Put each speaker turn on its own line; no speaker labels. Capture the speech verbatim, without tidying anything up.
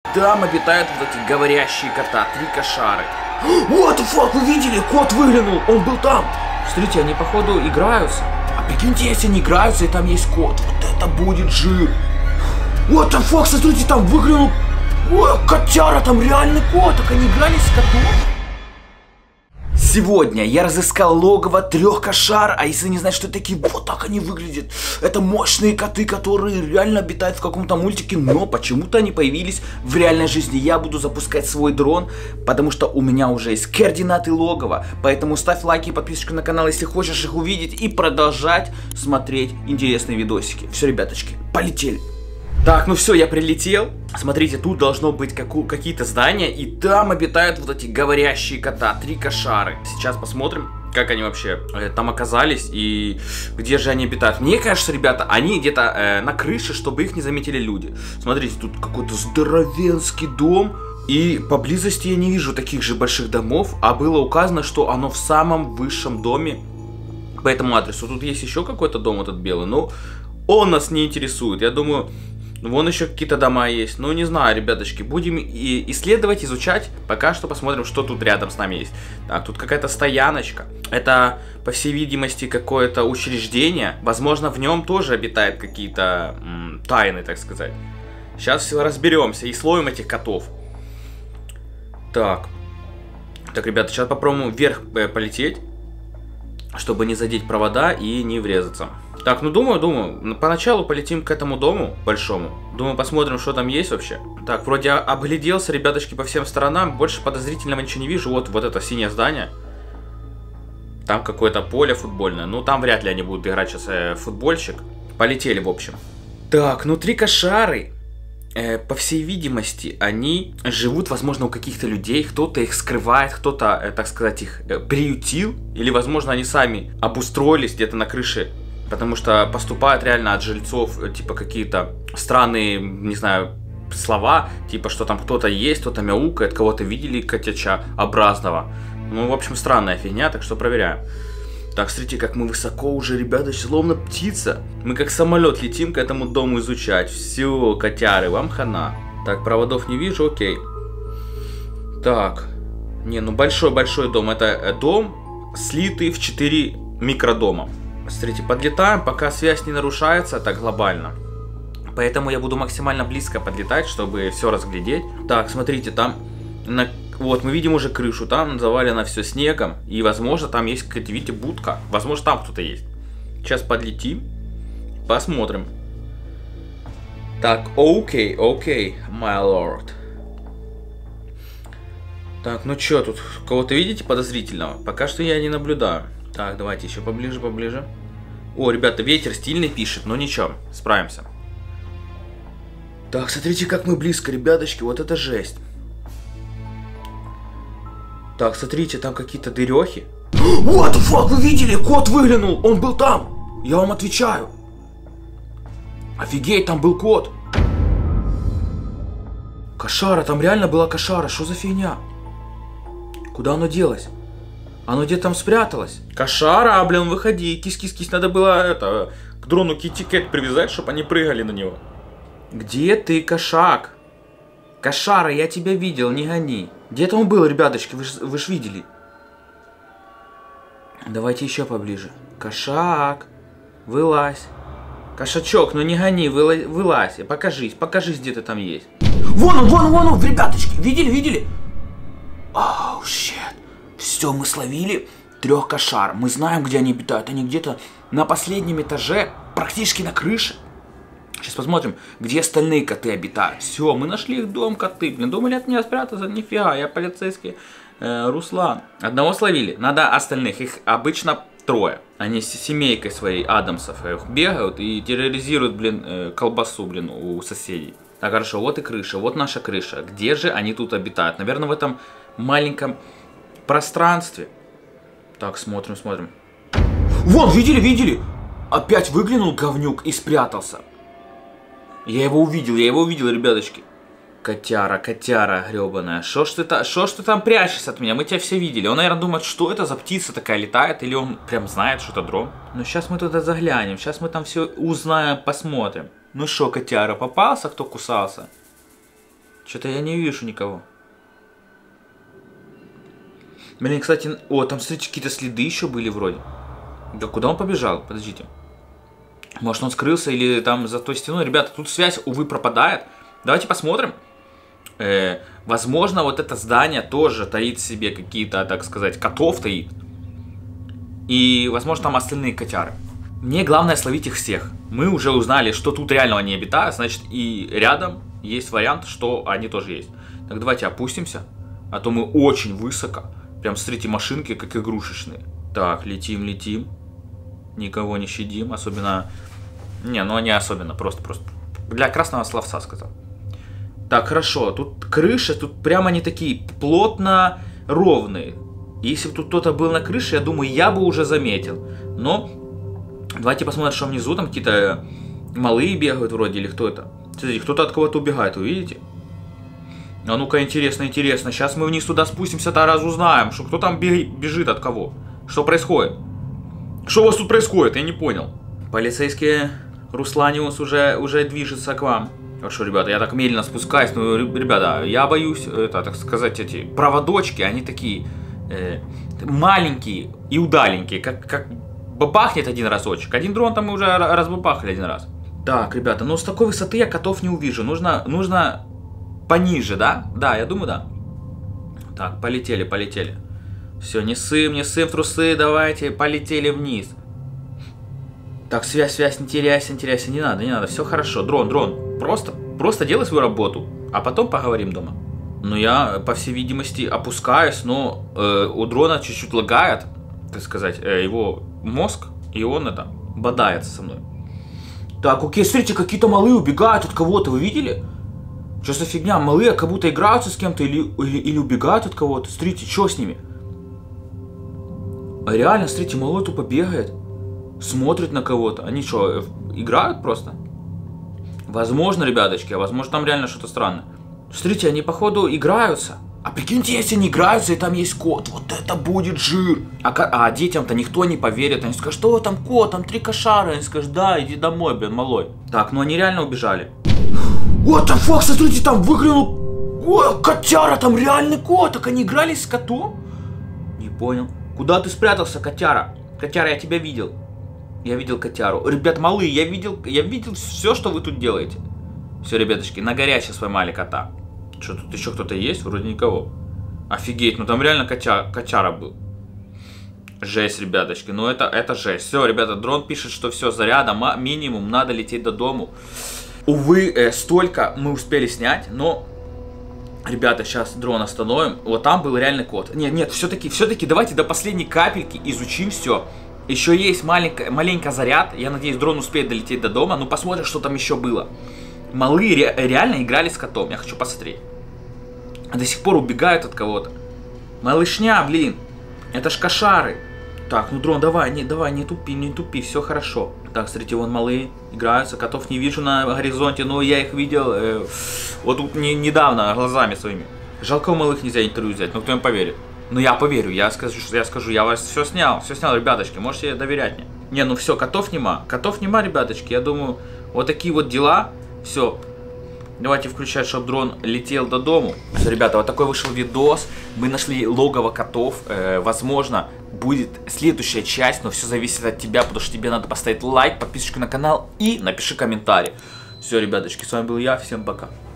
Там обитают вот эти говорящие кота, три кошары. What the fuck, вы видели? Кот выглянул, он был там. Смотрите, они походу играются. А прикиньте, если они играются и там есть кот, вот это будет жир. What the fuck, смотрите, там выглянул. Ой, котяра, там реальный кот, так они игрались с котом. Сегодня я разыскал логово трех кошар, а если не знать, что это такие, вот так они выглядят. Это мощные коты, которые реально обитают в каком-то мультике, но почему-то они появились в реальной жизни. Я буду запускать свой дрон, потому что у меня уже есть координаты логова. Поэтому ставь лайки и подписочку на канал, если хочешь их увидеть, и продолжать смотреть интересные видосики. Все, ребяточки, полетели. Так, ну все, я прилетел. Смотрите, тут должно быть какие-то здания, и там обитают вот эти говорящие кота, три кошары. Сейчас посмотрим, как они вообще э, там оказались и где же они обитают. Мне кажется, ребята, они где-то э, на крыше, чтобы их не заметили люди. Смотрите, тут какой-то здоровенский дом. И поблизости я не вижу таких же больших домов, а было указано, что оно в самом высшем доме по этому адресу. Тут есть еще какой-то дом, этот белый, но он нас не интересует. Я думаю... Вон еще какие-то дома есть. Ну, не знаю, ребяточки. Будем и исследовать, изучать. Пока что посмотрим, что тут рядом с нами есть. Так, тут какая-то стояночка. Это, по всей видимости, какое-то учреждение. Возможно, в нем тоже обитают какие-то тайны, так сказать. Сейчас все разберемся и словим этих котов. Так. Так, ребята, сейчас попробуем вверх полететь, чтобы не задеть провода и не врезаться. Так, ну думаю, думаю, поначалу полетим к этому дому большому. Думаю, посмотрим, что там есть вообще. Так, вроде обгляделся, ребяточки, по всем сторонам. Больше подозрительного ничего не вижу. Вот, вот это синее здание. Там какое-то поле футбольное. Ну, там вряд ли они будут играть сейчас э, футбольщик. Полетели, в общем. Так, ну три кошары. Э, по всей видимости, они живут, возможно, у каких-то людей. Кто-то их скрывает, кто-то, э, так сказать, их э, приютил. Или, возможно, они сами обустроились где-то на крыше. Потому что поступают реально от жильцов, типа, какие-то странные, не знаю, слова. Типа, что там кто-то есть, кто-то мяукает, кого-то видели котяча образного. Ну, в общем, странная фигня, так что проверяем. Так, смотрите, как мы высоко уже, ребята, словно птица. Мы как самолет летим к этому дому изучать. Все, котяры, вам хана. Так, проводов не вижу, окей. Так. Не, ну большой-большой дом. Это дом, слитый в четыре микродома. Смотрите, подлетаем, пока связь не нарушается так глобально. Поэтому я буду максимально близко подлетать, чтобы все разглядеть. Так, смотрите, там... На, вот, мы видим уже крышу, там завалено все снегом. И, возможно, там есть какая-то, видите, будка. Возможно, там кто-то есть. Сейчас подлетим. Посмотрим. Так, окей, окей, my lord. Так, ну что тут? Кого-то видите подозрительного? Пока что я не наблюдаю. Так, давайте еще поближе, поближе. О, ребята, ветер стильный пишет, но ничего, справимся. Так, смотрите, как мы близко, ребяточки, вот это жесть. Так, смотрите, там какие-то дырехи. What the fuck, вы видели? Кот выглянул, он был там. Я вам отвечаю. Офигеть, там был кот. Кошара, там реально была кошара, что за фигня? Куда оно делось? Оно где-то там спряталось. Кошара, блин, выходи. Кис-кис-кис, надо было это, к дрону китикет привязать, чтобы они прыгали на него. Где ты, кошак? Кошара, я тебя видел, не гони. Где-то он был, ребяточки, вы ж, вы ж видели. Давайте еще поближе. Кошак, вылазь. Кошачок, ну не гони, вылазь, вылазь. Покажись, покажись, где ты там есть. Вон он, вон он, вон он, ребяточки. Видели, видели? Оу, щет. Все, мы словили трех кошар. Мы знаем, где они обитают. Они где-то на последнем этаже, практически на крыше. Сейчас посмотрим, где остальные коты обитают. Все, мы нашли их дом, коты. Блин, думали от меня спрятаться? Нифига, я полицейский э, Руслан. Одного словили, надо остальных. Их обычно трое. Они с семейкой своей Адамсов бегают и терроризируют, блин, э, колбасу, блин, у соседей. Так, хорошо, вот и крыша, вот наша крыша. Где же они тут обитают? Наверное, в этом маленьком пространстве. Так, смотрим, смотрим. Вон, видели, видели? Опять выглянул говнюк и спрятался. Я его увидел, я его увидел, ребяточки. Котяра, котяра гребаная. Шо ж ты, та, шо ж ты там прячешься от меня? Мы тебя все видели. Он, наверное, думает, что это за птица такая летает. Или он прям знает, что это дрон. Ну, сейчас мы туда заглянем. Сейчас мы там все узнаем, посмотрим. Ну что, котяра, попался, кто кусался? Что-то я не вижу никого. Блин, кстати, о, там, смотрите, какие-то следы еще были вроде. Да куда он побежал? Подождите. Может, он скрылся или там за той стеной? Ребята, тут связь, увы, пропадает. Давайте посмотрим. Э, возможно, вот это здание тоже таит в себе какие-то, так сказать, котов таит. И, возможно, там остальные котяры. Мне главное словить их всех. Мы уже узнали, что тут реально они обитают. Значит, и рядом есть вариант, что они тоже есть. Так, давайте опустимся. А то мы очень высоко. Прям, смотрите, машинки, как игрушечные. Так, летим, летим. Никого не щадим. Особенно... Не, ну не особенно. Просто, просто. Для красного словца сказал. Так, хорошо. Тут крыши, тут прямо они такие плотно ровные. Если бы тут кто-то был на крыше, я думаю, я бы уже заметил. Но... Давайте посмотрим, что внизу. Там какие-то малые бегают вроде. Или кто это? Смотрите, кто-то от кого-то убегает. Вы видите? А ну-ка, интересно, интересно. Сейчас мы вниз туда спустимся, то раз узнаем, что кто там бежит от кого. Что происходит? Что у вас тут происходит? Я не понял. Полицейские Русланиус уже, уже движется к вам. Хорошо, ребята, я так медленно спускаюсь. Ну, ребята, я боюсь, это, так сказать, эти проводочки, они такие э, маленькие и удаленькие. Как, как бабахнет один разочек. Один дрон там мы уже разбабахали один раз. Так, ребята, ну с такой высоты я котов не увижу. Нужно... нужно... Пониже, да? Да, я думаю, да. Так, полетели, полетели. Все, не сым, не сым, трусы, давайте, полетели вниз. Так, связь, связь, не теряйся, не теряйся, не надо, не надо, все хорошо. Дрон, дрон, просто, просто делай свою работу, а потом поговорим дома. Ну, я, по всей видимости, опускаюсь, но э, у дрона чуть-чуть лагает, так сказать, э, его мозг, и он это, бодается со мной. Так, окей, смотрите, какие-то малые убегают от кого-то, вы видели? Что за фигня? Малые как будто играются с кем-то или, или, или убегают от кого-то. Смотрите, что с ними? А реально, смотрите, малой тупо бегает. Смотрит на кого-то. Они что, играют просто? Возможно, ребяточки, а возможно там реально что-то странное. Смотрите, они походу играются. А прикиньте, если они играются и там есть кот. Вот это будет жир. А, а детям-то никто не поверит. Они скажут, что там кот, там три кошары. Они скажут, да, иди домой, блин, малой. Так, ну они реально убежали. What the fuck, смотрите, там выглянул... Ой, котяра, там реальный кот. Так они игрались с котом? Не понял. Куда ты спрятался, котяра? Котяра, я тебя видел. Я видел котяру. Ребят, малые, я видел, я видел все, что вы тут делаете. Все, ребяточки, на горячее споймали кота. Что, тут еще кто-то есть? Вроде никого. Офигеть, ну там реально котя, котяра был. Жесть, ребяточки, ну это, это жесть. Все, ребята, дрон пишет, что все, заряда минимум, надо лететь до дому. Увы, э, столько мы успели снять, но, ребята, сейчас дрон остановим. Вот там был реальный кот. Нет, нет, все-таки, все-таки давайте до последней капельки изучим все. Еще есть маленький, маленький заряд. Я надеюсь, дрон успеет долететь до дома. Ну, посмотрим, что там еще было. Малые ре реально играли с котом. Я хочу посмотреть. До сих пор убегают от кого-то. Малышня, блин. Это ж кошары. Так, ну, дрон, давай, не, давай, не тупи, не тупи, все хорошо. Так, смотрите, вон малые играются, котов не вижу на горизонте, но я их видел э, вот тут не, недавно глазами своими. Жалко, у малых нельзя интервью взять, но кто им поверит? Ну, я поверю, я скажу, я скажу, я вас все снял, все снял, ребяточки, можете доверять мне. Не, ну все, котов нема, котов нема, ребяточки, я думаю, вот такие вот дела, все. Давайте включать, чтобы дрон летел до дому. Все, ребята, вот такой вышел видос. Мы нашли логово котов. Э, возможно, будет следующая часть, но все зависит от тебя, потому что тебе надо поставить лайк, подписочку на канал и напиши комментарий. Все, ребяточки, с вами был я. Всем пока.